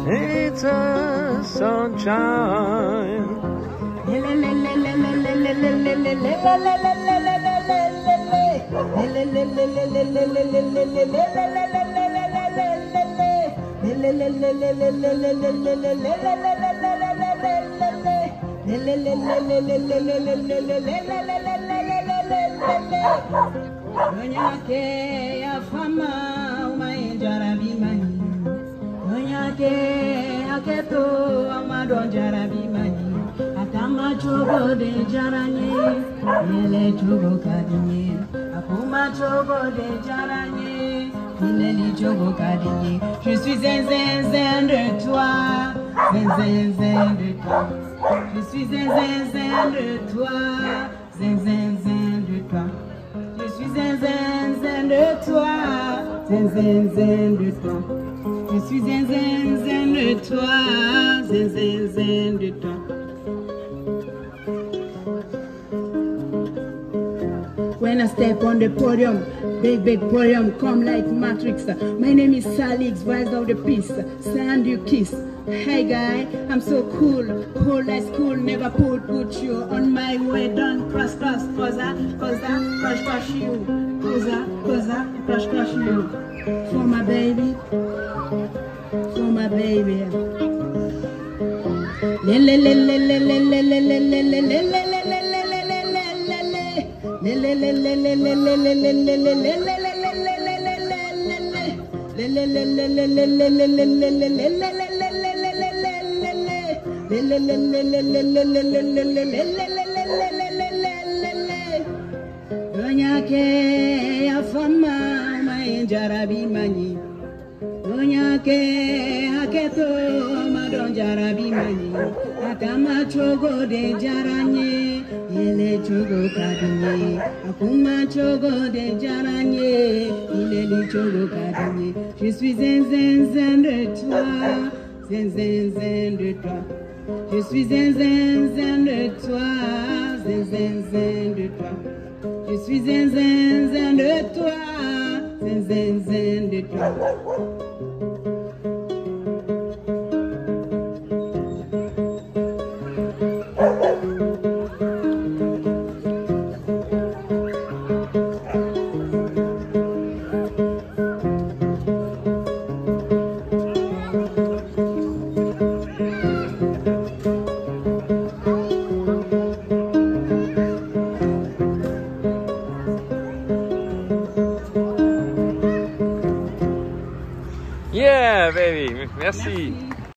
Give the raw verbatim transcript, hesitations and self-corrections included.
It's a sunshine. Onyake afama umayinjara bimani. Onyake aketo amadon jara bimani. Akama chogo de jaranye, yele chogo kadinye. Akuma chogo de jaranye, yele chogo kadinye. Je suis zinzinzin de toi, zinzinzin de toi. Je suis zinzinzin de toi, zinzinzin de toi. Je suis zinzinzin de toi, zinzinzin de toi. Je suis zinzinzin de toi, zinzinzin de toi. When I step on the podium, big, big podium, come like Matrix. My name is Xhalix, voice of the peace, send you kiss. Hey guy, I'm so cool, cool as cool, never put, put you on my way, don't cross, cross, cause I, cause I, crush, crush you, cause I, cause I, crush, crush you. For my baby, for my baby. Le le le le le le le le le le le le le. Onyake afama mayinjara bimani. Onyake aketo amadon jara bimani. Akama chogo de jaranye, yele chogo kadinye. Akuma chogo de jaranye, yele chogo kadinye. Je suis zinzinzin de toi, zinzinzin de toi. Je suis zinzinzin de toi, zinzinzin de toi. Je suis zinzinzin de toi, zinzinzin de toi. Yeah, baby. Merci. Merci.